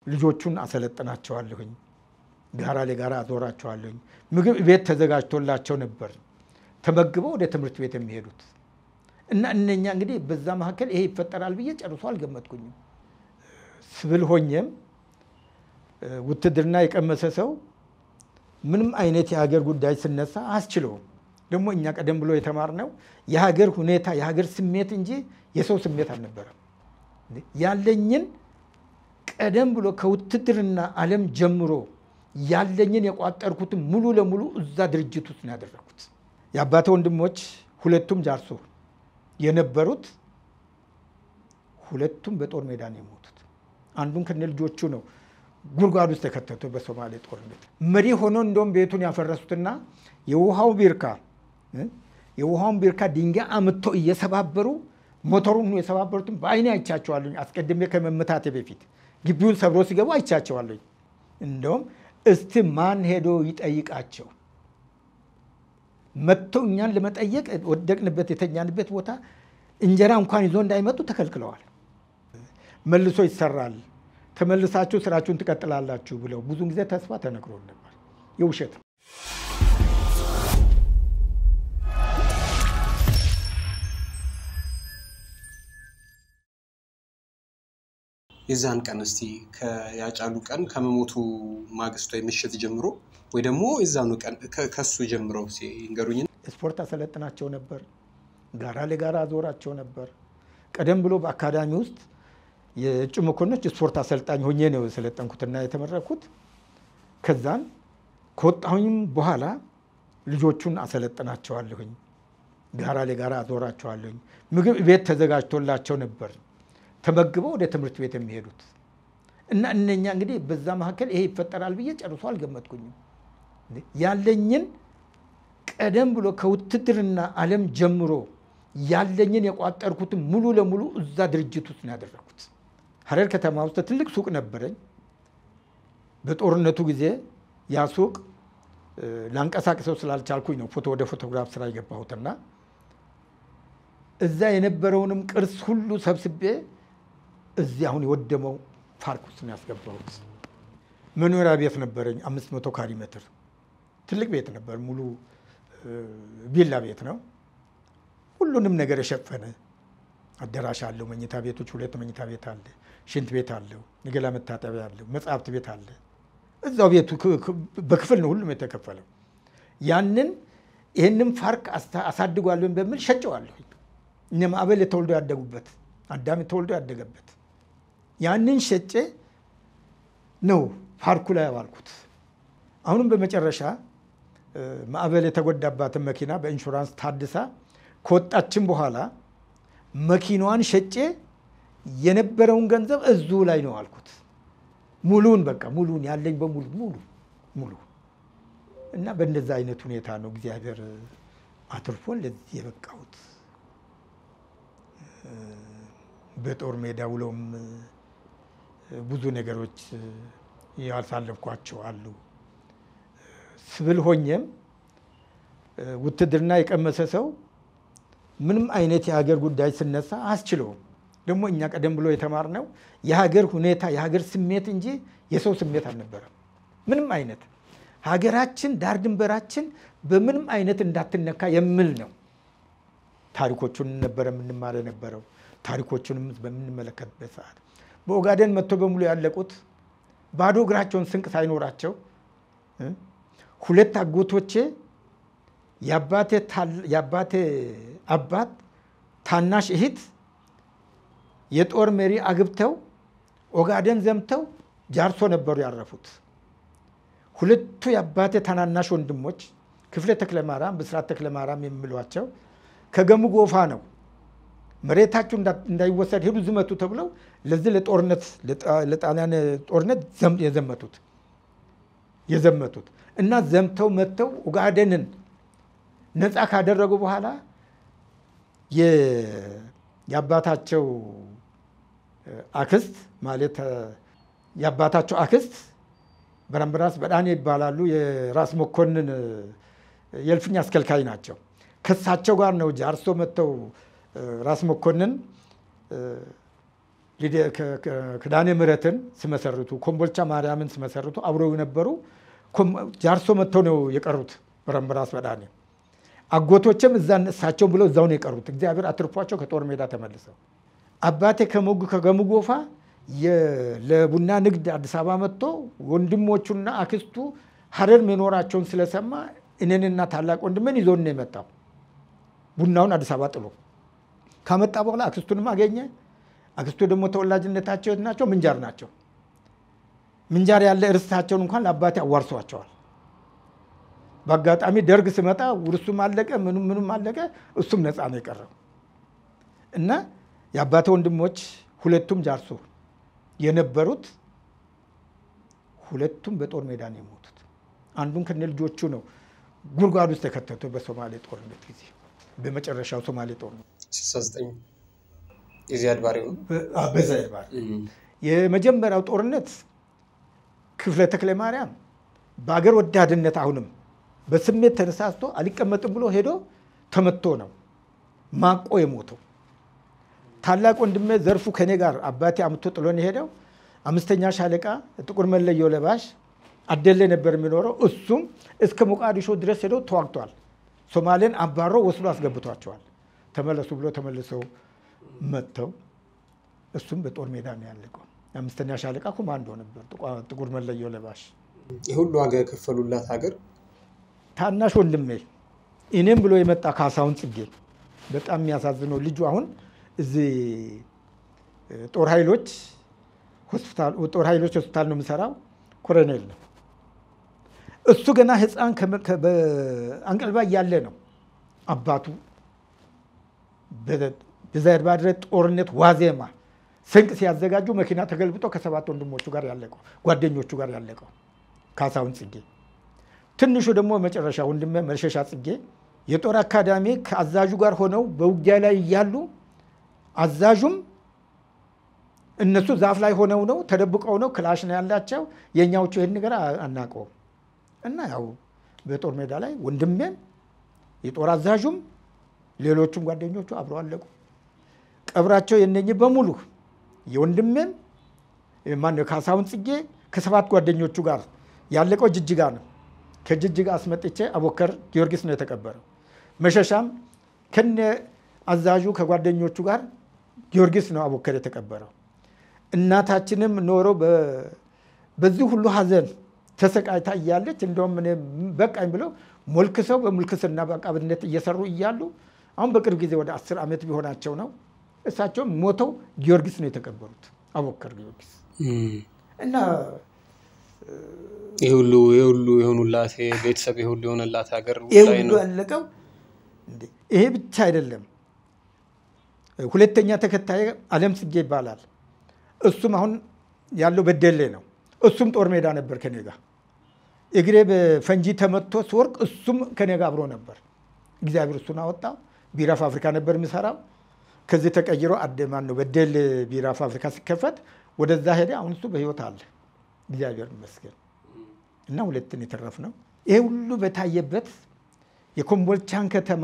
ልጆቹን አሰለጥናቸዋለሁኝ ጋራ ለጋራ አዞራቸዋለሁኝ ምግብ ቤት ተዘጋጅቶላቸው ነበር ተመግበው ወደ ትምህርት ቤት የሚሄዱት እና እነኛ እንግዲህ በዛ መሐከል ይሄ ይፈጠራል ብዬ ጨርሶ አልገመትኩኝም ስብል ሆኘም ውትድርና የቀመሰ ሰው ምንም አይነት የሀገር ጉዳይ ሲነሳ አስችለው ደግሞ እኛ ቀደም ብሎ የተማርነው የሀገር ሁኔታ የሀገር ስሜት እንጂ የሰው ስሜት አልነበረም ያለኝን ቀደም ብሎ ከውትድርና ዓለም ጀምሮ ያለኝን የቋጠርኩት ሙሉ ለሙሉ እዛ ድርጅት ውስጥ ያደረኩት ያባተ ወንድሞች ሁለቱም ጃርሶ የነበሩት ሁለቱም በጦር ሜዳ ነው የሞቱት አንዱን ከነልጆቹ ነው ጉርጓድ ውስጥ ተከተቱ በሶማሌ ጦርነት መሪ ሆኖ እንደም ቤቱን ያፈረሱትና የውሃውን ቢርካ ድንጋይ አምጥቶ እየሰባበሩ ሞተሩን የሰባበሩትን በአይኔ አይቻቸዋለሁ አስቀድሜ ከመመታቴ በፊት ግቢውን ሰብሮ ሲገቡ አይቻቸዋለሁ እንደም እስቲ ማን ሄዶ ይጠይቃቸው መጥተውኛን ለመጠየቅ ወደቅንበት የተኛንበት ቦታ እንጀራ እንኳን ይዞ እንዳይመጡ ተከልክለዋል መልሶ ይሰራል ተመልሳችሁ ስራችሁን ትቀጥላላችሁ ብለው ብዙ ጊዜ ተስፋ ተነግሮን ነበር የውሸት የዛን ቀን እስቲ ከያጫሉ ቀን ከመሞቱ ማግስት ወይ ምሽት ጀምሮ ወይ ደግሞ የዛኑ ቀን ከሱ ጀምሮ ሲንገሩኝ ስፖርት አሰለጥናቸው ነበር ጋራ ለጋራ አዞራቸው ነበር ቀደም ብሎ በአካዳሚ ውስጥ የእጩ መኮንኖች ስፖርት አሰልጣኝ ሆኜ ነው የሰለጠንኩትና የተመረኩት ከዛን ከወጣሁኝ በኋላ ልጆቹን አሰለጥናቸዋለሁኝ ጋራ ለጋራ አዞራቸዋለሁኝ ምግብ ቤት ተዘጋጅቶላቸው ነበር ተመግበው ወደ ትምህርት ቤት የሚሄዱት እና እነኛ እንግዲህ በዛ መሐከል ይሄ ይፈጠራል ብዬ ጨርሶ አልገመትኩኝም ያለኝን ቀደም ብሎ ከውትድርና ዓለም ጀምሮ ያለኝን የቋጠርኩት ሙሉ ለሙሉ እዛ ድርጅት ውስጥ ያደረኩት ሐረር ከተማ ውስጥ ትልቅ ሱቅ ነበረኝ በጦርነቱ ጊዜ ያ ሱቅ ላንቀሳቀሰው ስላልቻልኩኝ ነው ወደ ፎቶግራፍ ስራ የገባሁትና እዛ የነበረውንም ቅርስ ሁሉ ሰብስቤ እዚህ አሁን የወደመው ፓርክ ውስጥ ነው ያስገባሁት መኖሪያ ቤት ነበረኝ 500 ካሬ ሜትር ትልቅ ቤት ነበር ሙሉ ቪላ ቤት ነው ሁሉንም ነገር የሸፈነ አዳራሽ አለው መኝታ ቤቶች ሁለት መኝታ ቤት አለ ሽንት ቤት አለው የገላ መታጠቢያ አለው መጽሐፍት ቤት አለ እዛው ቤቱ በክፍል ነው ሁሉም የተከፈለው ያንን ይሄንን ፓርክ አሳድጓለሁ በሚል ሸጨዋለሁ እነ ማዕበል ተወልዶ ያደጉበት አዳም ተወልዶ ያደገበት ያንን ሸጨ ነው ፓርኩ ላይ ያዋልኩት አሁንም በመጨረሻ ማዕበል የተጎዳባት መኪና በኢንሹራንስ ታድሳ ከወጣችን በኋላ መኪናዋን ሸጨ የነበረውን ገንዘብ እዙ ላይ ነው አልኩት ሙሉን በቃ ሙሉን ያለኝ በሙሉ እና በእንደዛ አይነት ሁኔታ ነው እግዚአብሔር አትርፎን ለዚህ የበቃሁት በጦር ሜዳ ውሎም ብዙ ነገሮች ያልሳለፍኳቸው አሉ ስብል ሆኘም ውትድርና የቀመሰ ሰው ምንም አይነት የሀገር ጉዳይ ሲነሳ አስችለው ደግሞ እኛ ቀደም ብሎ የተማርነው የሀገር ሁኔታ የሀገር ስሜት እንጂ የሰው ስሜት አልነበረም ምንም አይነት ሀገራችን ዳር ድንበራችን በምንም አይነት እንዳትነካ የሚል ነው ታሪኮቹን ነበር የምንማር የነበረው ታሪኮቹንም በምንመለከትበት ሰዓት በኦጋዴን መጥቶ በሙሉ ያለቁት ባዶ እግራቸውን ስንቅ ሳይኖራቸው ሁለት አጎቶቼ ያባቴ አባት ታናሽ እህት የጦር መሪ አግብተው ኦጋዴን ዘምተው ጃርሶ ነበሩ ያረፉት ሁለቱ ያባቴ ታናናሽ ወንድሞች ክፍለ ተክለማርያም ብስራት ተክለማርያም የሚሏቸው ከገሙ ጎፋ ነው መሬታቸው እንዳይወሰድ ሄዱ ዝመቱ ተብለው ለዚህ ለጦርነት ለጣሊያን ጦርነት የዘመቱት እና ዘምተው መተው ኦጋዴንን ነፃ ካደረጉ በኋላ ያባታቸው አክስት ማለት ያባታቸው አክስት በራምብራስ በዳኔ ይባላሉ የራስ መኮንን የልፍኛ አስከልካይ ናቸው ከሳቸው ጋር ነው ጃርሶ መተው ራስ መኮንን ክዳኔ ምረትን ሲመሰርቱ ኮምቦልቻ ማርያምን ሲመሰርቱ አብረው የነበሩ ጃርሶ መጥተው ነው የቀሩት። በረምራስ በዳኔ አጎቶችም እሳቸው ብለው እዛው ነው የቀሩት። እግዚአብሔር አትርፏቸው ከጦር ሜዳ ተመልሰው አባቴ ከገሙጎፋ ለቡና ንግድ አዲስ አበባ መጥቶ ወንድሞቹና አክስቱ ሀረር መኖራቸውን ስለሰማ እኔንና ታላቅ ወንድሜን ይዞን ነው የመጣው። ቡናውን አዲስ አበባ ጥሎ ካመጣ በኋላ አክስቱንም አገኘ። አክስቱ ደግሞ ተወላጅነታቸው ናቸው ምንጃር ናቸው። ምንጃር ያለ እርስታቸውን እንኳን ለአባቴ አዋርሷቸዋል። በአጋጣሚ ደርግ ሲመጣ ውርሱም አለቀ፣ ምኑም አለቀ፣ እሱም ነፃ ነው የቀረው እና የአባቴ ወንድሞች ሁለቱም ጃርሶ የነበሩት ሁለቱም በጦር ሜዳ ነው የሞቱት። አንዱን ከነ ልጆቹ ነው ጉድጓድ ውስጥ ተከተቱ በሶማሌ ጦርነት ጊዜ በመጨረሻው ሶማሌ ጦርነት 69 የዚያድ ባሬው በዚያድ ባሬ የመጀመሪያው ጦርነት ክፍለ ተክለ ማርያም በአገር ወዳድነት አሁንም በስሜት ተነሳስቶ አልቀመጥም ብሎ ሄዶ ተመቶ ነው ማቆ የሞተው። ታላቅ ወንድሜ ዘርፉ ከኔ ጋር አባቴ አምቶ ጥሎን ሄደው 5ኛ ሻለቃ ጥቁር መለዮ ለባሽ አደለ ነበር የሚኖረው። እሱም እስከ ሞቃዲሾ ድረስ ሄዶ ተዋግቷል። ሶማሌን አባሮ ወስዶ አስገብቷቸዋል። ተመለሱ ብሎ ተመልሰው መተው እሱም በጦር ሜዳ ነው ያለቀው። 5ኛ ሻለቃ ኮማንዶ ነበር ጥቁር መለዮ ለባሽ። ይሁሉ ዋጋ የከፈሉላት ሀገር ታናሽ ወንድሜ እኔም ብሎ የመጣ ካሳውን ጽጌ በጣም የሚያሳዝነው ልጁ አሁን እዚህ ጦር ኃይሎች ሆስፒታል ነው የሚሰራው። ኮሎኔል ነው እሱ። ገና ህፃን አንቀልባ ያለ ነው አባቱ በዚያድ ባሬ ጦርነት ዋዜማ ስንቅ ሲያዘጋጁ መኪና ተገልብጦ ከ7 ወንድሞቹ ጋር ያለቀው ጓደኞቹ ጋር ያለቀው ካሳውን ጽጌ። ትንሹ ደግሞ መጨረሻ ወንድሜ መርሸሻ ጽጌ የጦር አካዳሚ ከአዛዡ ጋር ሆነው በውጊያ ላይ ያሉ አዛዡም እነሱ ዛፍ ላይ ሆነው ነው ተደብቀው ነው ክላሽ ነው ያላቸው። የኛዎቹ ይሄን ነገር አናቀው እና ያው በጦር ሜዳ ላይ ወንድሜም የጦር አዛዡም ሌሎቹም ጓደኞቹ አብረው አለቁ። ቀብራቸው የነኚህ በሙሉ የወንድሜም ማን ካሳውን ጽጌ ከ7 ጓደኞቹ ጋር ያለቀው ጅጅጋ ነው። ከጅጅጋ አስመጥቼ አቦከር ጊዮርጊስ ነው የተቀበረው። መሸሻም ከነ አዛዡ ከጓደኞቹ ጋር ጊዮርጊስ ነው አቦከር የተቀበረው። እናታችንም ኖሮ በዚህ ሁሉ ሀዘን ተሰቃይታ እያለች እንደውም እኔ በቃኝ ብለው ሞልክሰው በሙልክስና በአቃብነት እየሰሩ እያሉ አሁን በቅርብ ጊዜ ወደ 10 ዓመት ቢሆናቸው ነው እሳቸው ሞተው ጊዮርጊስ ነው የተቀበሩት አቦከር ጊዮርጊስ እና ይሁሉ የሆኑላት ቤተሰብ ይሁሉ የሆነላት ሀገር ላይ ነው ያለቀው። ይሄ ብቻ አይደለም። ሁለተኛ ተከታይ ዓለም ጽጌ ይባላል። እሱም አሁን ያለው በደሌ ነው። እሱም ጦር ሜዳ ነበር ከኔ ጋር እግሬ በፈንጂ ተመቶ ሲወርቅ እሱም ከኔ ጋር አብሮ ነበር። እግዚአብሔር እሱን አወጣው። ቢራ ፋብሪካ ነበር የሚሰራው። ከዚህ ተቀይሮ አደማን ነው በደሌ ቢራ ፋብሪካ ሲከፈት ወደዛ ሄደ። አሁን እሱ በህይወት አለ እግዚአብሔር ይመስገን። እና ሁለትን የተረፍነው ይሄ ሁሉ በታየበት የኮምቦልቻን ከተማ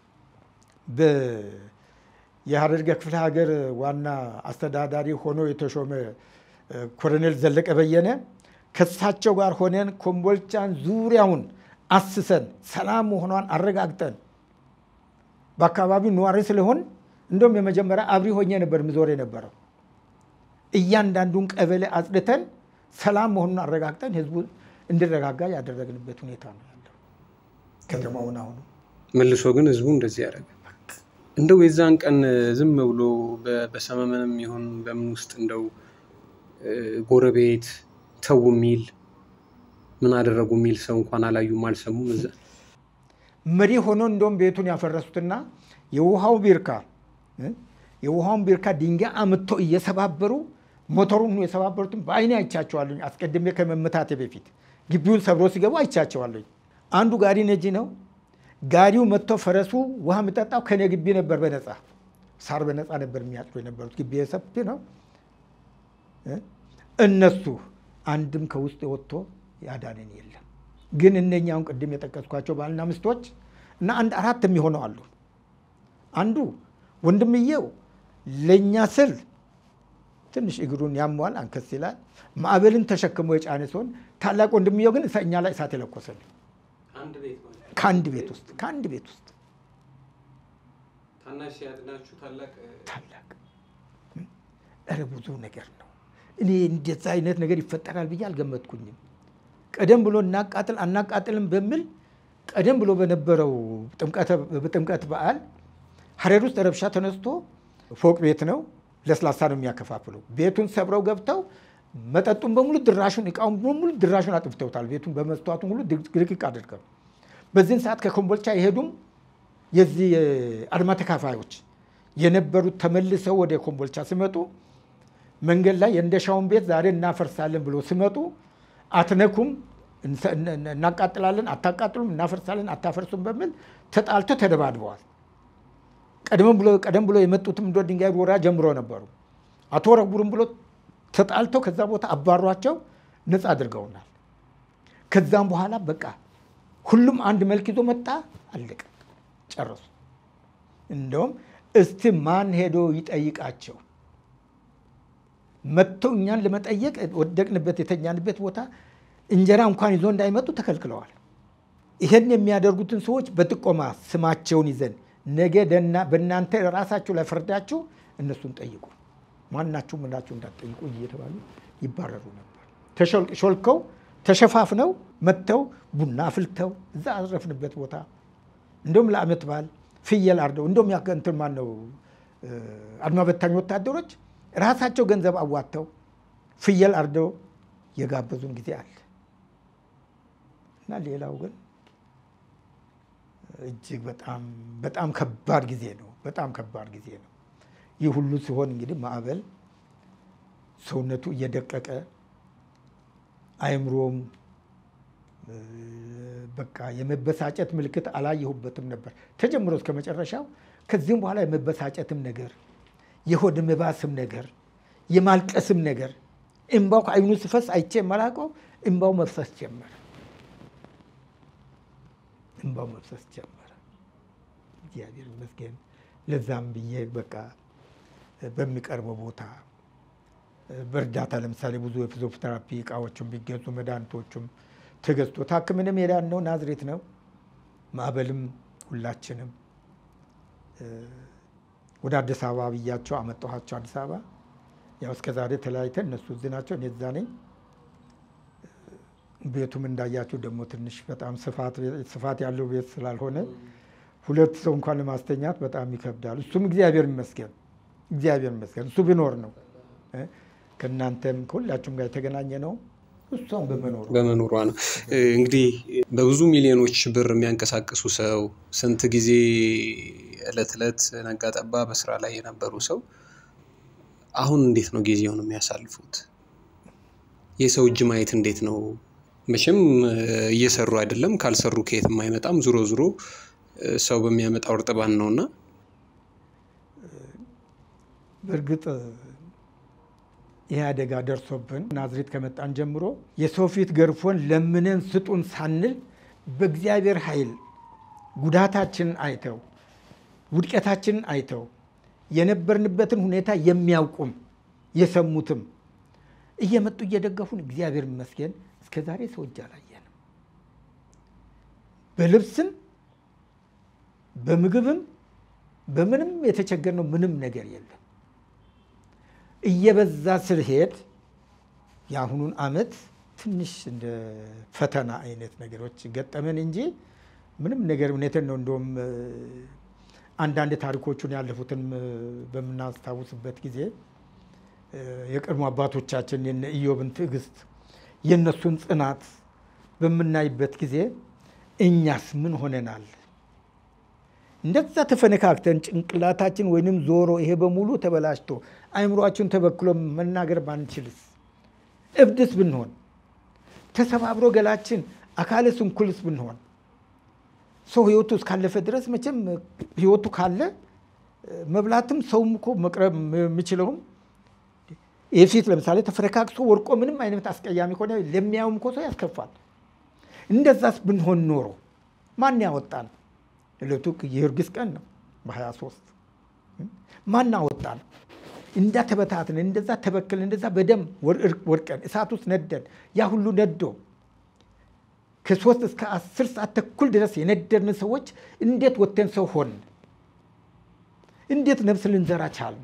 የሐረርጌ ክፍለ ሀገር ዋና አስተዳዳሪ ሆኖ የተሾመ ኮሎኔል ዘለቀ በየነ ከሳቸው ጋር ሆነን ኮምቦልቻን ዙሪያውን አስሰን ሰላም መሆኗን አረጋግጠን በአካባቢው ነዋሪ ስለሆን እንደውም የመጀመሪያ አብሪ ሆኜ ነበር ምዞር የነበረው። እያንዳንዱን ቀበሌ አጽድተን ሰላም መሆኑን አረጋግጠን ህዝቡ እንዲረጋጋ ያደረግንበት ሁኔታ ነው ያለው ከተማውን። አሁን መልሶ ግን ህዝቡ እንደዚህ ያደረገ እንደው የዛን ቀን ዝም ብሎ በሰመመንም ይሁን በምን ውስጥ እንደው ጎረቤት ተው ሚል ምን አደረጉ ሚል ሰው እንኳን አላዩም አልሰሙም። እዛ መሪ ሆኖ እንደውም ቤቱን ያፈረሱትና የውሃውን ቢርካ ድንጋይ አምጥቶ እየሰባበሩ ሞተሩን የሰባበሩትን በአይኔ አይቻቸዋለሁ። አስቀድሜ ከመመታቴ በፊት ግቢውን ሰብሮ ሲገቡ አይቻቸዋለሁ። አንዱ ጋሪ ነጂ ነው። ጋሪው መጥቶ ፈረሱ ውሃ መጣጣው ከኔ ግቢ ነበር በነፃ ሳር በነፃ ነበር የሚያጥሩ የነበሩት። ግቢ ሰፊ ነው። እነሱ አንድም ከውስጥ ወጥቶ ያዳነን የለም። ግን እነኛውን ቅድም የጠቀስኳቸው ባልና ሚስቶች እና አንድ 4 የሚሆነው አሉ። አንዱ ወንድምየው ለኛ ስል ትንሽ እግሩን ያሟል አንከስ ይላል ማዕበልን ተሸክሞ የጫነ ሲሆን ታላቅ ወንድምየው ግን እኛ ላይ እሳት የለኮሰልን ከአንድ ቤት ውስጥ ታናሽ ያድናችሁ ታላቅ ብዙ ነገር ነው እኔ እንደዛ አይነት ነገር ይፈጠራል ብዬ አልገመትኩኝም ቀደም ብሎ አናቃጥልም በሚል ቀደም ብሎ በነበረው ጥምቀት በዓል ሐረር ውስጥ ረብሻ ተነስቶ ፎቅ ቤት ነው ለስላሳ ነው የሚያከፋፍለው ቤቱን ሰብረው ገብተው መጠጡን በሙሉ ድራሹን እቃውን በሙሉ ድራሹን አጥፍተውታል ቤቱን በመስተዋቱ ሁሉ ድቅቅ አድርገው በዚህን ሰዓት ከኮምቦልቻ ይሄዱም የዚህ አድማ ተካፋዮች የነበሩት ተመልሰው ወደ ኮምቦልቻ ሲመጡ መንገድ ላይ የእንደሻውን ቤት ዛሬ እናፈርሳለን ብሎ ሲመጡ አትነኩም እናቃጥላለን አታቃጥሉም እናፈርሳለን አታፈርሱም በሚል ተጣልተው ተደባድበዋል ቀደም ብሎ የመጡትም እንደ ድንጋይ ወራ ጀምሮ ነበሩ አትወረውሩም ብሎ ተጣልተው ከዛ ቦታ አባሯቸው ነፃ አድርገውናል ከዛም በኋላ በቃ ሁሉም አንድ መልክ ይዞ መጣ አለቀ ጨረሱ እንደውም እስቲ ማን ሄዶ ይጠይቃቸው መጥተው እኛን ለመጠየቅ ወደቅንበት የተኛንበት ቦታ እንጀራ እንኳን ይዞ እንዳይመጡ ተከልክለዋል ይሄን የሚያደርጉትን ሰዎች በጥቆማ ስማቸውን ይዘን ነገ በእናንተ ራሳችሁ ላይ ፈርዳችሁ እነሱን ጠይቁ ማናችሁ ምናችሁ እንዳትጠይቁ እየተባሉ ይባረሩ ነበር ሾልከው ተሸፋፍነው መጥተው ቡና ፍልተው እዛ አረፍንበት ቦታ እንደውም ለአመት በዓል ፍየል አርደው እንደውም ያከንተን ማን ነው አድማ በታኝ ወታደሮች ራሳቸው ገንዘብ አዋጥተው ፍየል አርደው የጋበዙን ጊዜ አለ እና ሌላው ግን እጅግ በጣም ከባድ ጊዜ ነው በጣም ከባድ ጊዜ ነው ይህ ሁሉ ሲሆን እንግዲህ ማዕበል ሰውነቱ እየደቀቀ አይምሮም በቃ የመበሳጨት ምልክት አላየሁበትም ነበር ተጀምሮ እስከ መጨረሻው ከዚህም በኋላ የመበሳጨትም ነገር የሆድ መባስም ነገር የማልቀስም ነገር እንባው ከአይኑ ሲፈስ አይቼ ማላቀው እንባው መፍሰስ ጀመረ እግዚአብሔር ይመስገን ለዛም ብዬ በቃ በሚቀርበው ቦታ በእርዳታ ለምሳሌ ብዙ የፊዚዮቴራፒ እቃዎችም ቢገዙ መድኃኒቶችም ተገዝቶ ታክምንም ሄዳን ነው ናዝሬት ነው ማዕበልም ሁላችንም ወደ አዲስ አበባ ብያቸው አመጣኋቸው አዲስ አበባ ያው እስከ ዛሬ ተለያይተን እነሱ እዚህ ናቸው እኔ እዛ ነኝ ቤቱም እንዳያችሁ ደግሞ ትንሽ በጣም ስፋት ያለው ቤት ስላልሆነ ሁለት ሰው እንኳን ለማስተኛት በጣም ይከብዳል እሱም እግዚአብሔር ይመስገን እሱ ቢኖር ነው ከናንተም ሁላችሁም ጋር የተገናኘ ነው እሷም በመኖሯ ነው እንግዲህ በብዙ ሚሊዮኖች ብር የሚያንቀሳቅሱ ሰው ስንት ጊዜ እለት ነጋጠባ በስራ ላይ የነበሩ ሰው አሁን እንዴት ነው ጊዜውን የሚያሳልፉት የሰው እጅ ማየት እንዴት ነው መቼም እየሰሩ አይደለም ካልሰሩ ከየትም አይመጣም ዙሮ ሰው በሚያመጣው እርጥባን ነውና በርግጥ ይሄ አደጋ ደርሶብን ናዝሬት ከመጣን ጀምሮ የሰው ፊት ገርፎን ለምነን ስጡን ሳንል በእግዚአብሔር ኃይል ጉዳታችንን አይተው ውድቀታችንን አይተው የነበርንበትን ሁኔታ የሚያውቁም የሰሙትም እየመጡ እየደገፉን እግዚአብሔር ይመስገን እስከዛሬ ሰው እጅ አላየንም በልብስም በምግብም በምንም የተቸገርነው ምንም ነገር የለም እየበዛ ስለሄድ ያሁኑን አመት ትንሽ እንደ ፈተና አይነት ነገሮች ገጠመን እንጂ ምንም ነገር እውነትን ነው እንደውም አንዳንድ ታሪኮቹን ያለፉትን በመናስታውስበት ጊዜ የቀድሞ አባቶቻችን የነ ኢዮብን ትዕግስት የነሱን ጽናት በመናይበት ጊዜ እኛስ ምን ሆነናል እንደዛ ተፈነካክተን ጭንቅላታችን ወይንም ዞሮ ይሄ በሙሉ ተበላሽቶ አይምሮአችን ተበክሎ መናገር ባንችልስ እብድስ ብንሆን ተሰባብሮ ገላችን አካለ ስንኩልስ ብንሆን ሰው ህይወቱ እስካለፈ ድረስ መቼም ህይወቱ ካለ መብላትም ሰውም እኮ መቅረብ የሚችለውም የፊት ለምሳሌ ተፈረካክሶ ወርቆ ምንም አይነት አስቀያሚ ሆነ ለሚያውም እኮ ሰው ያስከፋል እንደዛስ ብንሆን ኖሮ ማን ያወጣን ለቱ የርግስ ቀን ነው በ23 ማን አወጣን እንዳ ተበታተን እንደዛ ተበከልን እንደዛ በደም ወርቀን እሳት ውስጥ ነደን ያ ሁሉ ነዶ ከ3 እስከ 10 ሰዓት ተኩል ድረስ የነደርን ሰዎች እንዴት ወተን ሰው ሆን እንዴት ነፍስ ልንዘራ ቻልን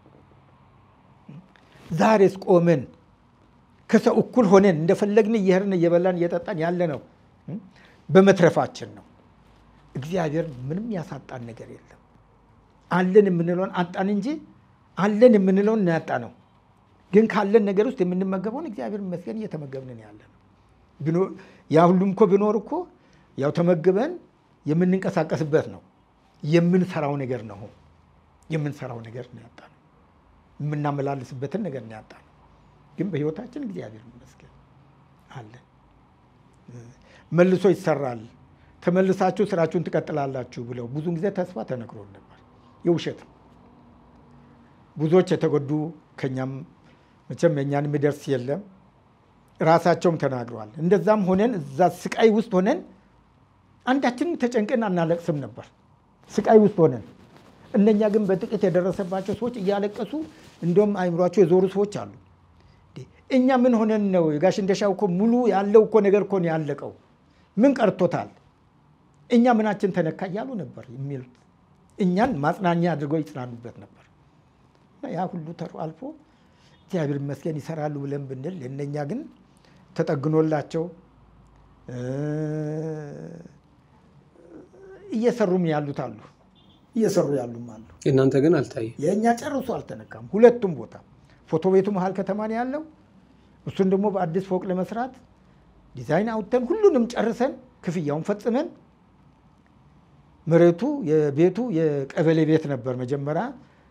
ዛሬስ ቆመን ከሰው እኩል ሆነን እንደፈለግን እየሄድን እየበላን እየጠጣን ያለ ነው በመትረፋችን ነው እግዚአብሔር ምንም ያሳጣን ነገር የለም አለን የምንለውን አጣን እንጂ አለን የምንለውን እናጣ ነው ግን ካለን ነገር ውስጥ የምንመገበውን እግዚአብሔር ይመስገን እየተመገብን ያለን ያ ሁሉም እኮ ቢኖር እኮ ያው ተመግበን የምንንቀሳቀስበት ነው የምንሰራው ነገር ነው የምንሰራው ነገር ነው ያጣነው የምናመላልስበትን ነገር ነው ያጣነው ግን በህይወታችን እግዚአብሔር ይመስገን አለ መልሶ ይሰራል ተመልሳችሁ ስራችሁን ትቀጥላላችሁ ብለው ብዙ ጊዜ ተስፋ ተነግሮን ነበር የውሸት ብዙዎች የተጎዱ ከኛም መቼም የኛን የሚደርስ የለም ራሳቸውም ተናግረዋል እንደዛም ሆነን እዛ ስቃይ ውስጥ ሆነን አንዳችን ተጨንቀን አናለቅስም ነበር ስቃይ ውስጥ ሆነን እነኛ ግን በጥቂት የደረሰባቸው ሰዎች እያለቀሱ እንደም አይምሯቸው የዞሩ ሰዎች አሉ እኛ ምን ሆነን ነው ጋሽ እንደሻው እኮ ሙሉ ያለው እኮ ነገር እኮ ነው ያለቀው ምን ቀርቶታል እኛ ምናችን ተነካ ያሉ ነበር የሚሉት እኛን ማጽናኛ አድርገው ይጽናኑበት ነበር ያ ሁሉ አልፎ እግዚአብሔር ይመስገን ይሰራሉ ብለን ብንል እነኛ ግን ተጠግኖላቸው እየሰሩም ያሉት አሉ እየሰሩ ያሉም አሉ እናንተ ግን አልታየ የኛ ጨርሶ አልተነካም ሁለቱም ቦታ ፎቶ ቤቱ መሃል ከተማ ነው ያለው እሱን ደግሞ በአዲስ ፎቅ ለመስራት ዲዛይን አውጥተን ሁሉንም ጨርሰን ክፍያውን ፈጽመን መሬቱ የቤቱ የቀበሌ ቤት ነበር መጀመሪያ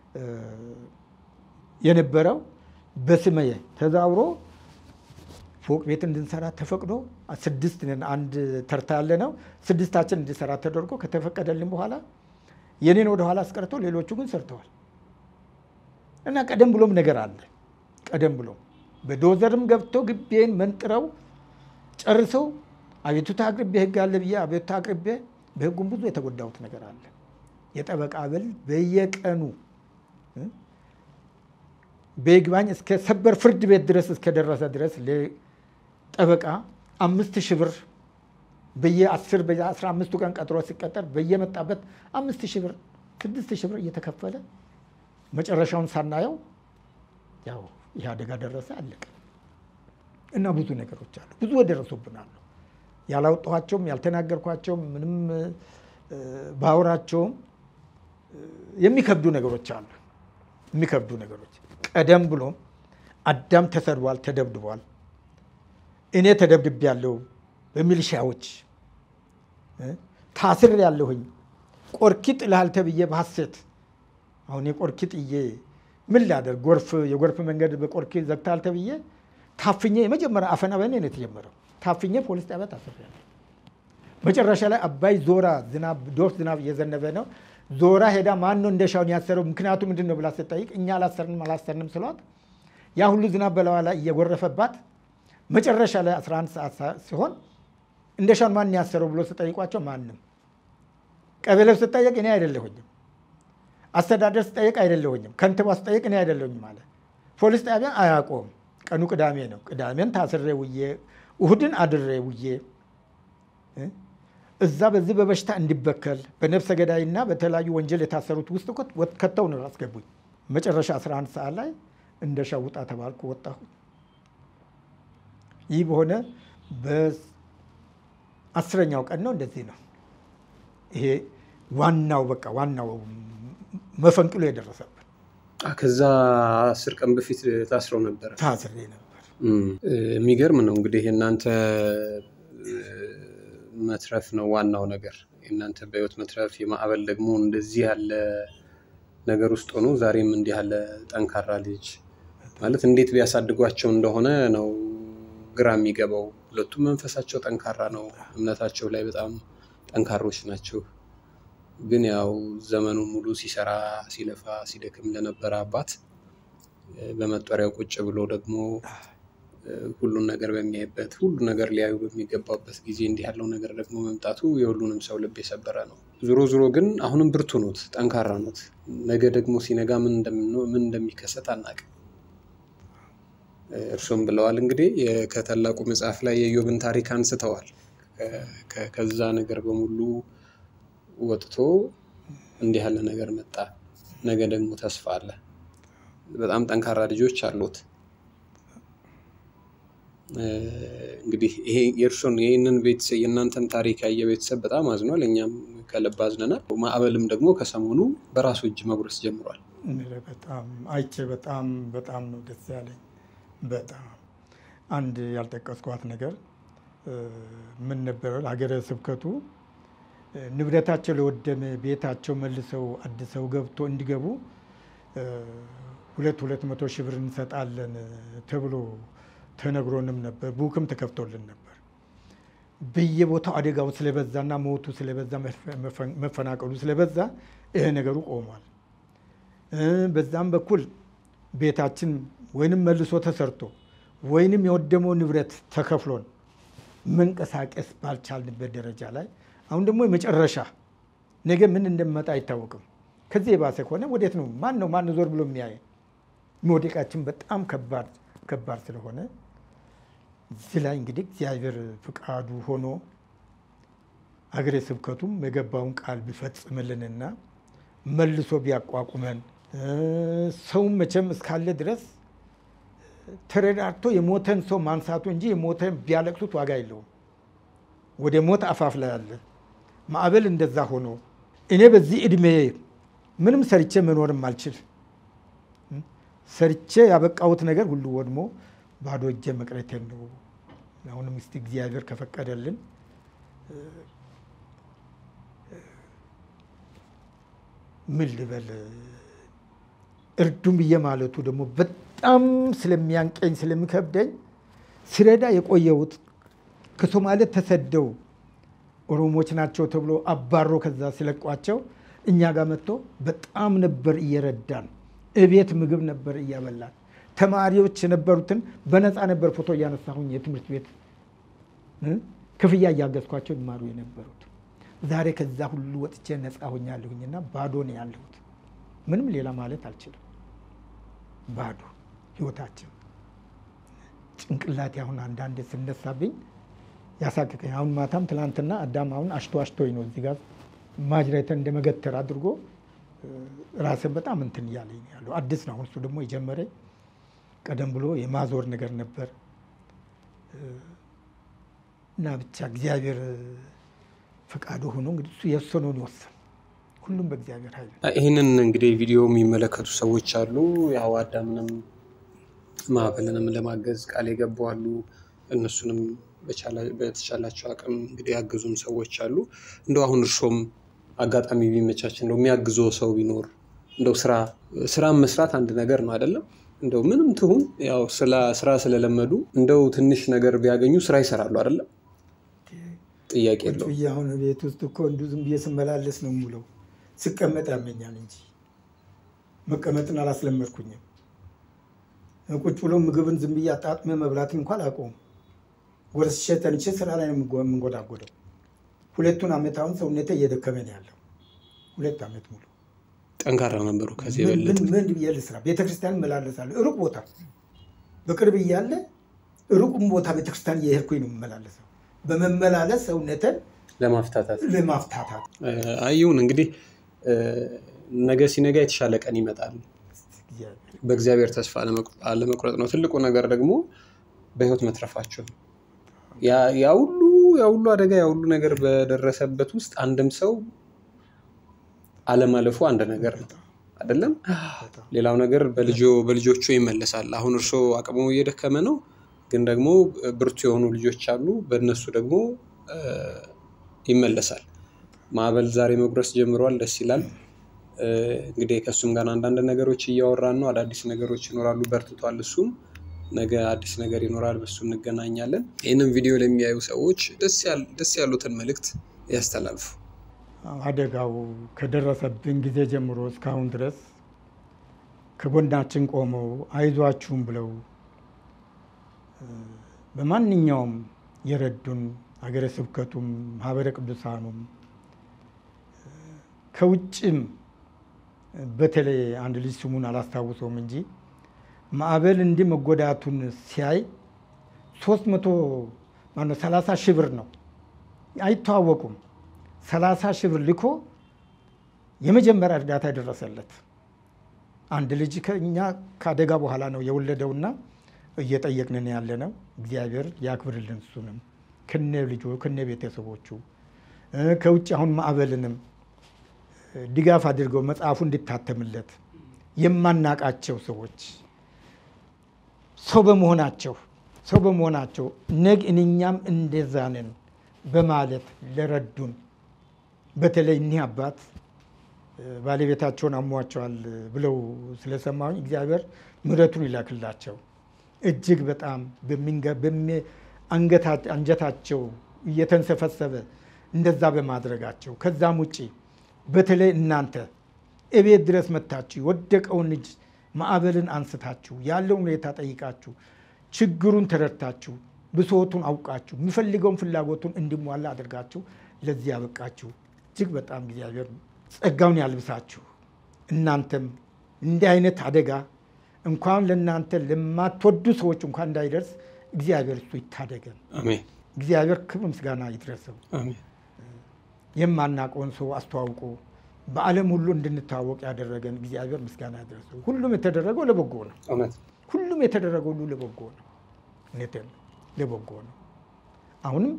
የነበረው በስመየ ተዛውሮ ፎቅ ቤት እንድንሰራ ተፈቅዶ 6 ነን አንድ ተርታ ያለ ነው 6ታችን እንድንሰራ ተደርጎ ከተፈቀደልን በኋላ የኔን ወደ ኋላ አስቀርቶ ሌሎቹ ግን ሰርተዋል እና ቀደም ብሎም ነገር አለ ቀደም ብሎ በዶዘርም ገብቶ ግቤን መንጥረው ጨርሰው አቤቱታ አቅርቤ ህግ አለ ብዬ አቤቱታ አቅርቤ በህጉም ብዙ የተጎዳሁት ነገር አለ የጠበቃ አበል በየቀኑ በይግባኝ እስከ ሰበር ፍርድ ቤት ድረስ እስከ ደረሰ ድረስ ለጠበቃ 5000 ብር በየ10 በየ15 ቀን ቀጥሮ ሲቀጠር በየመጣበት 5000 ብር 6000 ብር እየተከፈለ መጨረሻውን ሳናየው ያው ይሄ አደጋ ደረሰ አለቀ እና ብዙ ነገሮች አሉ ብዙ ወደረሱብናል ያላውጣኋቸውም ያልተናገርኳቸውም ምንም ባወራቸውም የሚከብዱ ነገሮች አሉ የሚከብዱ ነገሮች ቀደም ብሎ አዳም ተሰድቧል ተደብድቧል እኔ ተደብድቤያለሁ በሚሊሻዎች ታስር ያለሁኝ ቆርኪት ለሃል ተብዬ በሐሰት አሁን የቆርኪትዬ ምን ላደርግ የጎርፍ መንገድ በቆርኪ ዘግታል ተብዬ ታፍኜ የመጀመሪያ አፈና በእኔ ነው የተጀመረው ታፍኜ ፖሊስ ጣቢያ ታስሬያለሁ መጨረሻ ላይ አባይ ዞራ ዝናብ ዶፍ ዝናብ እየዘነበ ነው ዞራ ሄዳ ማን ነው እንደሻውን ያሰረው ምክንያቱ ምንድነው ብላ ስትጠይቅ እኛ አላሰርንም ስሏት ያ ሁሉ ዝናብ በላዋ ላይ እየጎረፈባት መጨረሻ ላይ 11 ሰዓት ሲሆን እንደሻውን ማን ያሰረው ብሎ ስትጠይቋቸው ማንንም ቀበሌው ስትጠይቅ እኔ አይደለሁኝም አስተዳደር ስትጠይቅ አይደለሁኝም ከንቲባ ስትጠይቅ እኔ አይደለሁኝም ማለት ፖሊስ ጣቢያ አያቆም ቀኑ ቅዳሜ ነው ቅዳሜን ታስሬ ውዬ እሁድን አድሬ ውዬ እዛ በዚህ በበሽታ እንዲበከል በነፍሰ ገዳይና በተለያዩ ወንጀል የታሰሩት ውስጥ ከተው ነው አስገቡኝ መጨረሻ 11 ሰዓት ላይ እንደሻው ውጣ ተባልኩ ወጣሁ ይህ በሆነ በ10ኛው ቀን ነው እንደዚህ ነው ይሄ ዋናው በቃ ዋናው መፈንቅሎ የደረሰበት ከዛ 10 ቀን በፊት ታስረው ነበር ታስሬ ነበር የሚገርም ነው እንግዲህ እናንተ መትረፍ ነው ዋናው ነገር እናንተ በህይወት መትረፍ የማዕበል ደግሞ እንደዚህ ያለ ነገር ውስጥ ሆኖ ዛሬም እንዲህ ያለ ጠንካራ ልጅ ማለት እንዴት ቢያሳድጓቸው እንደሆነ ነው ግራ የሚገባው ሁለቱም መንፈሳቸው ጠንካራ ነው እምነታቸው ላይ በጣም ጠንካሮች ናቸው ግን ያው ዘመኑ ሙሉ ሲሰራ ሲለፋ ሲደክም ለነበረ አባት በመጠሪያው ቁጭ ብሎ ደግሞ ሁሉን ነገር በሚያይበት ሁሉ ነገር ሊያዩ በሚገባበት ጊዜ እንዲህ ያለው ነገር ደግሞ መምጣቱ የሁሉንም ሰው ልብ የሰበረ ነው። ዞሮ ግን አሁንም ብርቱ ኖት፣ ጠንካራ ኖት። ነገ ደግሞ ሲነጋ ምን እንደሚከሰት አናውቅም። እርሱም ብለዋል እንግዲህ ከታላቁ መጽሐፍ ላይ የኢዮብን ታሪክ አንስተዋል። ከዛ ነገር በሙሉ ወጥቶ እንዲህ ያለ ነገር መጣ፣ ነገ ደግሞ ተስፋ አለ። በጣም ጠንካራ ልጆች አሉት። እንግዲህ ይሄ ይሄንን ቤተሰብ የእናንተን ታሪክ ያየ ቤተሰብ በጣም አዝኗል። እኛም ከልብ አዝነናል። ማዕበልም ደግሞ ከሰሞኑ በራሱ እጅ መጉረስ ጀምሯል። በጣም አይቼ በጣም ነው ደስ ያለኝ። በጣም አንድ ያልጠቀስኳት ነገር ምን ነበረ? ሀገረ ስብከቱ ንብረታቸው ለወደመ ቤታቸው መልሰው አድሰው ገብቶ እንዲገቡ 200 ሺህ ብር እንሰጣለን ተብሎ ተነግሮንም ነበር። ቡክም ተከፍቶልን ነበር። በየቦታው አደጋው ስለበዛና ሞቱ ስለበዛ መፈናቀሉ ስለበዛ ይሄ ነገሩ ቆሟል። በዛም በኩል ቤታችን ወይንም መልሶ ተሰርቶ ወይንም የወደመው ንብረት ተከፍሎን መንቀሳቀስ ባልቻልንበት ደረጃ ላይ አሁን ደግሞ የመጨረሻ ነገ ምን እንደሚመጣ አይታወቅም። ከዚህ የባሰ ከሆነ ወዴት ነው? ማን ዞር ብሎ የሚያይ? መውደቃችን በጣም ከባድ ስለሆነ እዚህ ላይ እንግዲህ እግዚአብሔር ፍቃዱ ሆኖ ሀገረ ስብከቱም የገባውን ቃል ቢፈጽምልንና መልሶ ቢያቋቁመን ሰውም መቼም እስካለ ድረስ ተረዳድቶ የሞተን ሰው ማንሳቱ እንጂ የሞተን ቢያለቅሱት ዋጋ የለውም። ወደ ሞት አፋፍ ላይ አለ። ማዕበል እንደዛ ሆኖ እኔ በዚህ እድሜ ምንም ሰርቼ መኖርም አልችል፣ ሰርቼ ያበቃሁት ነገር ሁሉ ወድሞ ባዶ እጄ መቅረቴን ነው። አሁንም እስቲ እግዚአብሔር ከፈቀደልን ምን ልበል እርዱም ብዬ ማለቱ ደግሞ በጣም ስለሚያንቀኝ ስለሚከብደኝ ስረዳ የቆየሁት ከሶማሌ ተሰደው ኦሮሞዎች ናቸው ተብሎ አባሮ ከዛ ሲለቋቸው እኛ ጋር መጥቶ በጣም ነበር እየረዳን፣ እቤት ምግብ ነበር እያበላን፣ ተማሪዎች የነበሩትን በነፃ ነበር ፎቶ እያነሳሁኝ የትምህርት ቤት ክፍያ እያገዝኳቸው ይማሩ የነበሩት። ዛሬ ከዛ ሁሉ ወጥቼ ነፃ ሆኛለሁኝና ባዶ ነው ያለሁት። ምንም ሌላ ማለት አልችልም። ባዶ ህይወታችን ጭንቅላቴ አሁን አንዳንዴ ስነሳብኝ ያሳክከኝ። አሁን ማታም ትላንትና አዳም አሁን አሽቶኝ ነው እዚህ ጋር ማጅራይተን እንደመገተር አድርጎ ራስን በጣም እንትን እያለኝ ያለው አዲስ ነው። አሁን እሱ ደግሞ የጀመረኝ ቀደም ብሎ የማዞር ነገር ነበር እና ብቻ እግዚአብሔር ፈቃዱ ሆኖ እንግዲህ እሱ የወሰነውን ይወሰን። ሁሉም በእግዚአብሔር ኃይል። ይሄንን እንግዲህ ቪዲዮ የሚመለከቱ ሰዎች አሉ። ያው አዳምንም ማዕበልንም ለማገዝ ቃል የገቡ አሉ። እነሱንም በተቻላቸው አቅም እንግዲህ ያገዙም ሰዎች አሉ። እንደው አሁን እርሶም አጋጣሚ ቢመቻች እንደው የሚያግዘው ሰው ቢኖር እንደው ስራ መስራት አንድ ነገር ነው አይደለም? እንደው ምንም ትሁን ያው ስራ ስለለመዱ እንደው ትንሽ ነገር ቢያገኙ ስራ ይሰራሉ አይደለም? ጥያቄ የለውም። አሁን ቤት ውስጥ እኮ እንዱ ዝም ብዬ ስመላለስ ነው የምውለው። ስቀመጥ ያመኛል እንጂ መቀመጥን አላስለመድኩኝም። ቁጭ ብሎ ምግብን ዝም ብዬ አጣጥሜ መብላትን እንኳን አቆም ጎረስቼ ተንቼ ስራ ላይ ነው የምንጎዳጎደው። 2 ዓመት አሁን ሰውነቴ እየደከመ ነው ያለው። 2 ዓመት ሙሉ ጠንካራ ነበሩ። ከዚህ በለጠ ምን ብዬ ልስራ? ቤተክርስቲያን እመላለሳለሁ። ሩቅ ቦታ በቅርብ እያለ ሩቅም ቦታ ቤተክርስቲያን እየሄድኩኝ ነው የምመላለሰው። በመመላለስ ሰውነቴን ለማፍታታት አይሁን እንግዲህ ነገ ሲነጋ የተሻለ ቀን ይመጣል። በእግዚአብሔር ተስፋ አለመቁረጥ ነው ትልቁ ነገር። ደግሞ በህይወት መትረፋቸው ያ ሁሉ አደጋ ያ ሁሉ ነገር በደረሰበት ውስጥ አንድም ሰው አለማለፉ አንድ ነገር ነው አይደለም? ሌላው ነገር በልጆቹ ይመለሳል። አሁን እርሶ አቅሙ እየደከመ ነው፣ ግን ደግሞ ብርቱ የሆኑ ልጆች አሉ። በእነሱ ደግሞ ይመለሳል። ማዕበል ዛሬ መጉረስ ጀምሯል። ደስ ይላል። እንግዲህ ከሱም ጋር አንዳንድ ነገሮች እያወራን ነው። አዳዲስ ነገሮች ይኖራሉ። በርትቷል። እሱም ነገ አዲስ ነገር ይኖራል። በሱ እንገናኛለን። ይህንን ቪዲዮ ለሚያዩ ሰዎች ደስ ያሉትን መልእክት ያስተላልፉ። አደጋው ከደረሰብን ጊዜ ጀምሮ እስካሁን ድረስ ከጎናችን ቆመው አይዟችሁም ብለው በማንኛውም የረዱን ሀገረ ስብከቱም ማህበረ ቅዱሳኑም ከውጭም በተለይ አንድ ልጅ ስሙን አላስታውሰውም እንጂ ማዕበል እንዲህ መጎዳቱን ሲያይ 30 ሺህ ብር ነው አይተዋወቁም 30 ሺህ ብር ልኮ የመጀመሪያ እርዳታ ያደረሰለት አንድ ልጅ ከኛ ካደጋ በኋላ ነው የወለደውና እየጠየቅን ያለነው እግዚአብሔር ያክብርልን እሱንም ከነ ልጆ ከነ ቤተሰቦቹ ከውጭ አሁን ማዕበልንም ድጋፍ አድርገው መጽሐፉ እንዲታተምለት የማናቃቸው ሰዎች ሰው በመሆናቸው ነግ እኛም እንደዛ ነን በማለት ለረዱን በተለይ እኒህ አባት ባለቤታቸውን አሟቸዋል ብለው ስለሰማሁኝ እግዚአብሔር ምሕረቱን ይላክላቸው እጅግ በጣም አንጀታቸው እየተንሰፈሰበ እንደዛ በማድረጋቸው ከዛም ውጪ በተለይ እናንተ እቤት ድረስ መታችሁ ወደቀውን ልጅ ማዕበልን አንስታችሁ ያለውን ሁኔታ ጠይቃችሁ ችግሩን ተረድታችሁ ብሶቱን አውቃችሁ የሚፈልገውን ፍላጎቱን እንዲሟላ አድርጋችሁ ለዚህ ያበቃችሁ እጅግ በጣም እግዚአብሔር ጸጋውን ያልብሳችሁ እናንተም እንዲህ አይነት አደጋ እንኳን ለእናንተ ለማትወዱ ሰዎች እንኳን እንዳይደርስ እግዚአብሔር እሱ ይታደገን አሜን እግዚአብሔር ክብር ምስጋና ይድረሰው አሜን የማናቀውን ሰው አስተዋውቆ በዓለም ሁሉ እንድንታወቅ ያደረገን እግዚአብሔር ምስጋና ይድረሰው ሁሉም የተደረገው ለበጎ ነው አሜን ሁሉም የተደረገው ሁሉ ለበጎ ነው ነተን ለበጎ ነው አሁንም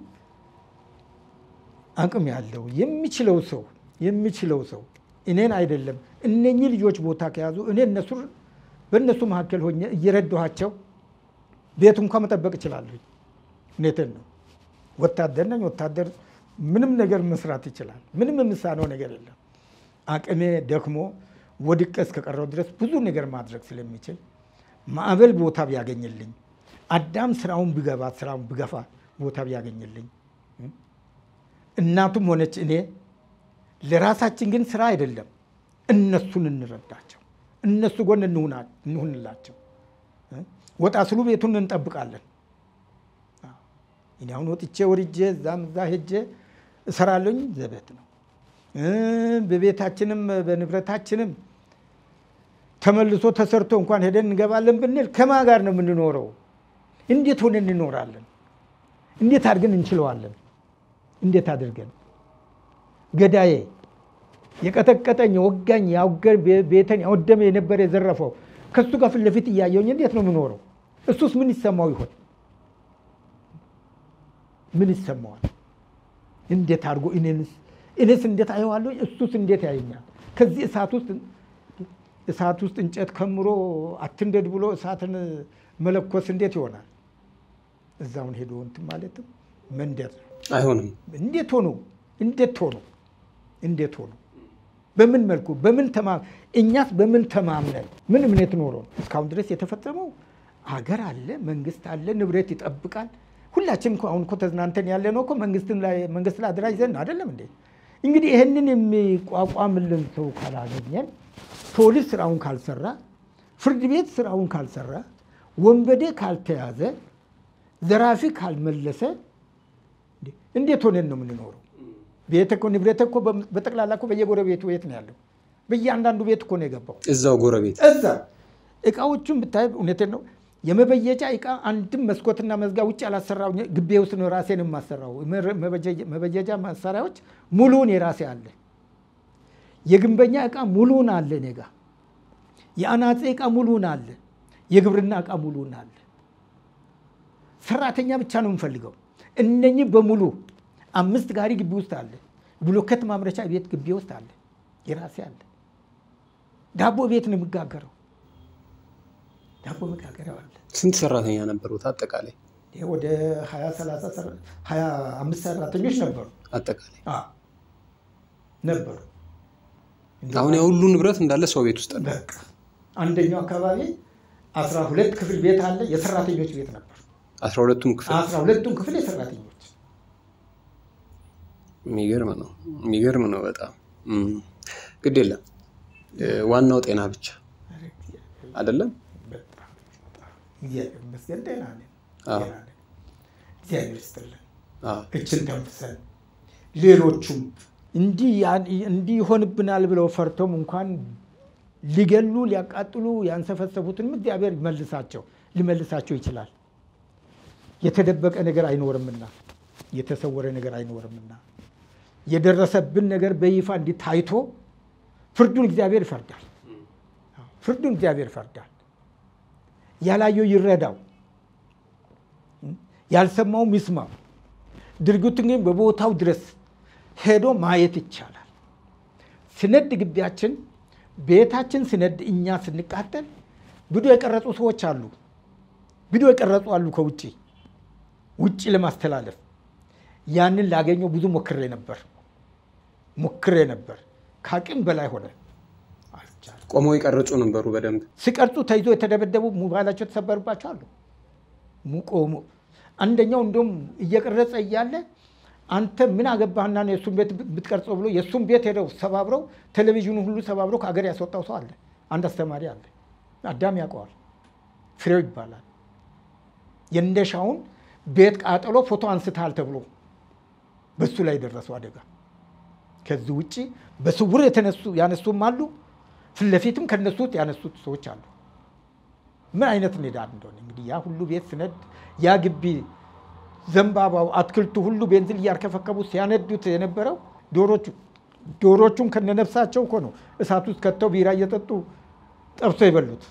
አቅም ያለው የሚችለው ሰው እኔን አይደለም እነኚህ ልጆች ቦታ ከያዙ እኔ በእነሱ መካከል ሆኜ እየረዳኋቸው ቤት እንኳን መጠበቅ እችላለሁ ነተን ነው ወታደር ምንም ነገር መስራት ይችላል ምንም የምሳነው ነገር የለም አቅሜ ደክሞ ወድቄ እስከቀረው ድረስ ብዙ ነገር ማድረግ ስለሚችል ማዕበል ቦታ ቢያገኝልኝ አዳም ስራውን ቢገፋ ቦታ ቢያገኝልኝ እናቱም ሆነች እኔ ለራሳችን ግን ስራ አይደለም እነሱን እንረዳቸው እነሱ ጎን እንሁንላቸው ወጣ ስሉ ቤቱን እንጠብቃለን እኔ አሁን ወጥቼ ወርጄ እዛ ሄጄ እሰራለኝ ዘበት ነው በቤታችንም በንብረታችንም ተመልሶ ተሰርቶ እንኳን ሄደን እንገባለን ብንል ከማን ጋር ነው የምንኖረው እንዴት ሆነን እንኖራለን እንዴት አድርገን እንችለዋለን እንዴት አድርገን ገዳዬ የቀጠቀጠኝ ወጋኝ ያውገር ቤተን ያወደመ የነበረ የዘረፈው ከሱ ጋር ፊት ለፊት እያየሁኝ እንዴት ነው የምኖረው እሱስ ምን ይሰማው ይሆን ምን ይሰማዋል እንዴት አድርጎ እኔስ እንዴት አየዋለሁ እሱስ እንዴት ያየኛል ከዚህ እሳት ውስጥ እንጨት ከምሮ አትንደድ ብሎ እሳትን መለኮስ እንዴት ይሆናል እዛውን ሄዶ እንትን ማለትም መንደር አይሆንም እንዴት ሆኖ በምን መልኩ እኛስ በምን ተማምነን ምን እምነት ኖሮ እስካሁን ድረስ የተፈጸመው ሀገር አለ መንግስት አለ ንብረት ይጠብቃል ሁላችንም አሁን ተዝናንተን ያለ ነው መንግስት ላይ አደራጅተን አይደለም እንዴ እንግዲህ ይሄንን የሚቋቋምልን ሰው ካላገኘን ፖሊስ ስራውን ካልሰራ ፍርድ ቤት ስራውን ካልሰራ ወንበዴ ካልተያዘ ዘራፊ ካልመለሰ እንዴት ሆነን ነው የምንኖረው ቤት እኮ ንብረት እኮ በጠቅላላ እኮ በየጎረቤቱ ቤት ነው ያለው በእያንዳንዱ ቤት እኮ ነው የገባው እዛው ጎረቤት እቃዎቹን ብታይ እውነቴን ነው የመበየጃ እቃ አንድም መስኮትና መዝጋ ውጭ አላሰራው ግቤ ውስጥ ነው ራሴን ማሰራው መበየጃ መሳሪያዎች ሙሉን የራሴ አለ የግንበኛ እቃ ሙሉን አለ ነጋ የአናጺ እቃ ሙሉን አለ የግብርና እቃ ሙሉን አለ ሰራተኛ ብቻ ነው የምፈልገው እነኚህ በሙሉ 5 ጋሪ ግቢ ውስጥ አለ ብሎኬት ማምረቻ ቤት ግቢ ውስጥ አለ የራሴ አለ ዳቦ ቤት ነው የምጋገረው ዳቦ መጋገሪያው አለ ስንት ሰራተኛ ነበሩት አጠቃላይ ወደ 25 ሰራተኞች ነበሩ አጠቃላይ ነበሩ አሁን ሁሉ ንብረት እንዳለ ሰው ቤት ውስጥ አለ አንደኛው አካባቢ 12 ክፍል ቤት አለ የሰራተኞች ቤት ነበር 12ቱም ክፍል የሰራተኞች የሚገርም ነው በጣም ግድ የለም ዋናው ጤና ብቻ አይደለም እግዚአብሔር ይስጥልን እችን ተንፍሰን ሌሎቹም እንዲህ ይሆንብናል ብለው ፈርተውም እንኳን ሊገሉ ሊያቃጥሉ ያንሰፈሰፉትንም እግዚአብሔር ሊመልሳቸው ይችላል የተደበቀ ነገር አይኖርምና የተሰወረ ነገር አይኖርምና የደረሰብን ነገር በይፋ እንዲታይቶ ፍርዱን እግዚአብሔር ይፈርዳል ያላየው ይረዳው ያልሰማው ይስማው ድርጊቱን ግን በቦታው ድረስ ሄዶ ማየት ይቻላል ስነድ ግቢያችን ቤታችን ስነድ እኛ ስንቃጠል ቪዲዮ የቀረጹ ሰዎች አሉ ቪዲዮ የቀረጹ አሉ ከውጪ ለማስተላለፍ ያንን ላገኘው ብዙ ሞክሬ ነበር ካቅም በላይ ሆነ ቆመው ይቀርጹ ነበሩ በደንብ ሲቀርጹ ተይዞ የተደበደቡ ሞባይላቸው ተሰበርባቸው አሉ ሙቆሙ አንደኛው እንደውም እየቀረጸ እያለ አንተ ምን አገባህና ነው የሱን ቤት ብትቀርጸው ብሎ የሱን ቤት ሄደው ሰባብረው ቴሌቪዥኑን ሁሉ ሰባብረው ከሀገር ያስወጣው ሰው አለ አንድ አስተማሪ አለ አዳም ያውቀዋል ፍሬው ይባላል የእንደሻውን ቤት ቃጠሎ ፎቶ አንስታል ተብሎ በሱ ላይ ደረሰው አደጋ ከዚህ ውጪ በስውር ያነሱም አሉ ፍለፊትም ከነሱት ያነሱት ሰዎች አሉ ምን አይነት ንዳድ እንደሆነ እንግዲህ ያ ሁሉ ቤት ስነድ ያ ግቢ ዘንባባው አትክልቱ ሁሉ ቤንዚል ያርከፈከቡ ሲያነዱት የነበረው ዶሮቹን ከነነፍሳቸው እኮ ነው እሳት ውስጥ ከተው ቢራ እየጠጡ ጠብሶ ይበሉት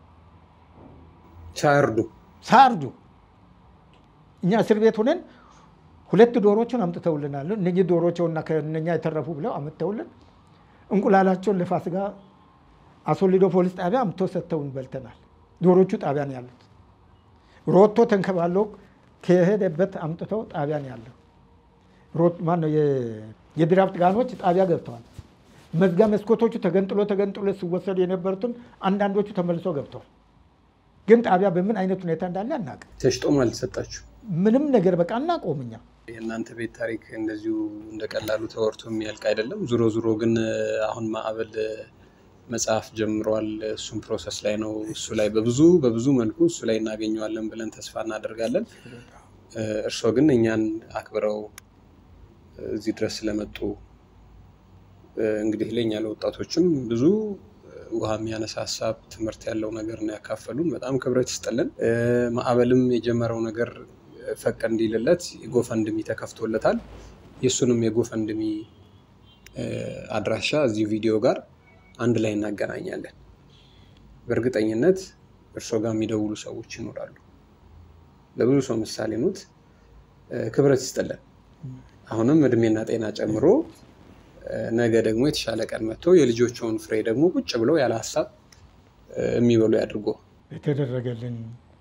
ሳርዱ እኛ እስር ቤት ሆነን 2 ዶሮዎችን አምጥተውልናል እነኚህ ዶሮዎችና ከነኛ የተረፉ ብለው አመጣውልን እንቁላላቸውን ለፋሲካ አሶሊዶ ፖሊስ ጣቢያ አምጥተው ሰጥተውን በልተናል ዶሮቹ ጣቢያን ያሉት ሮቶ ተንከባለው ከሄደበት አምጥተው ጣቢያን ያለው ማን ነው የድራፍት ጋኖች ጣቢያ ገብተዋል መዝጋ መስኮቶቹ ተገንጥሎ ሲወሰዱ የነበሩትን አንዳንዶቹ ተመልሶ ገብተዋል ግን ጣቢያ በምን አይነት ሁኔታ እንዳለ አናውቅ ተሽጦ ማለት ሰጣችሁ ምንም ነገር በቃ እናቆምኛ የእናንተ ቤት ታሪክ እንደዚሁ እንደቀላሉ ተወርቶ የሚያልቅ አይደለም ዙሮ ግን አሁን ማዕበል መጽሐፍ ጀምሯል እሱም ፕሮሰስ ላይ ነው እሱ ላይ በብዙ መልኩ እሱ ላይ እናገኘዋለን ብለን ተስፋ እናደርጋለን እርሶ ግን እኛን አክብረው እዚህ ድረስ ስለመጡ እንግዲህ ለኛ ለወጣቶችም ብዙ ውሃ የሚያነሳ ሐሳብ ትምህርት ያለው ነገር ነው ያካፈሉን በጣም ክብረት ይስጥልን ማዕበልም የጀመረው ነገር ፈቅ እንዲልለት የጎፈንድሚ ተከፍቶለታል የሱንም የጎፈንድሚ አድራሻ እዚህ ቪዲዮ ጋር አንድ ላይ እናገናኛለን በእርግጠኝነት እርሶ ጋር የሚደውሉ ሰዎች ይኖራሉ ለብዙ ሰው ምሳሌ ኑት ክብረት ይስጥልን አሁንም እድሜና ጤና ጨምሮ ነገ ደግሞ የተሻለ ቀን መጥቶ የልጆቹን ፍሬ ደግሞ ቁጭ ብለው ያለ ሐሳብ የሚበሉ ያድርጎ የተደረገልን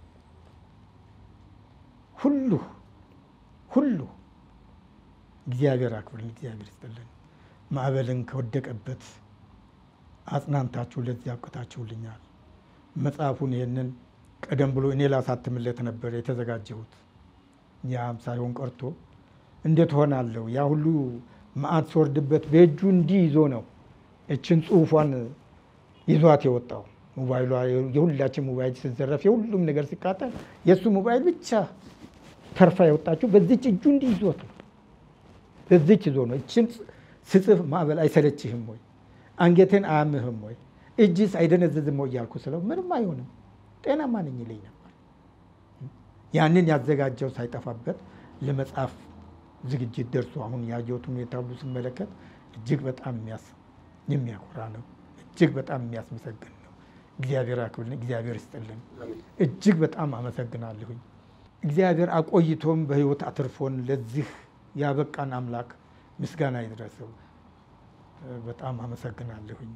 ሁሉ እግዚአብሔር አክብርን እግዚአብሔር ይስጥልን ማዕበልን ከወደቀበት አጽናንታችሁ ለዚህ አብቅታችሁልኛል መጽሐፉን ይሄንን ቀደም ብሎ እኔ ላሳትምለት ነበር የተዘጋጀሁት ያም ሳይሆን ቀርቶ እንዴት ሆናለው ያ ሁሉ ማዕት ሲወርድበት በእጁ እንዲህ ይዞ ነው እችን ጽሑፏን ይዟት የወጣው ሞባይሏ የሁላችን ሞባይል ሲዘረፍ የሁሉም ነገር ሲቃጠል የሱ ሞባይል ብቻ ተርፋ የወጣችው በዚች እጁ እንዲህ ይዞት ነው በዚች ይዞ ነው እችን ስጽፍ ማዕበል አይሰለችህም ወይ አንገቴን አያምህም ወይ እጅስ አይደነዝዝም ወይ ያልኩ ስለው ምንም አይሆንም ጤናማ ነኝ ይለኝ ነበር ያንን ያዘጋጀው ሳይጠፋበት ለመጽሐፍ ዝግጅት ደርሶ አሁን ያየሁትን ሁኔታው ስመለከት እጅግ በጣም የሚያኮራ ነው እጅግ በጣም የሚያስመሰግን ነው እግዚአብሔር አክብርን እግዚአብሔር ይስጥልን እጅግ በጣም አመሰግናለሁኝ እግዚአብሔር አቆይቶም በህይወት አትርፎን ለዚህ ያበቃን አምላክ ምስጋና ይድረሰው በጣም አመሰግናለሁኝ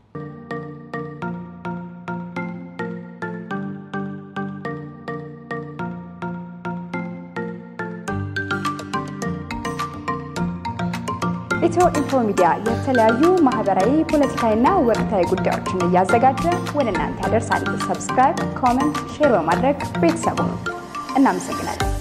EthioInfo ሚዲያ የተለያዩ ማህበራዊ ፖለቲካዊና ወቅታዊ ጉዳዮችን እያዘጋጀ ወደ እናንተ ያደርሳል ሰብስክራይብ ኮሜንት ሼር በማድረግ ቤተሰቡን እናመሰግናለን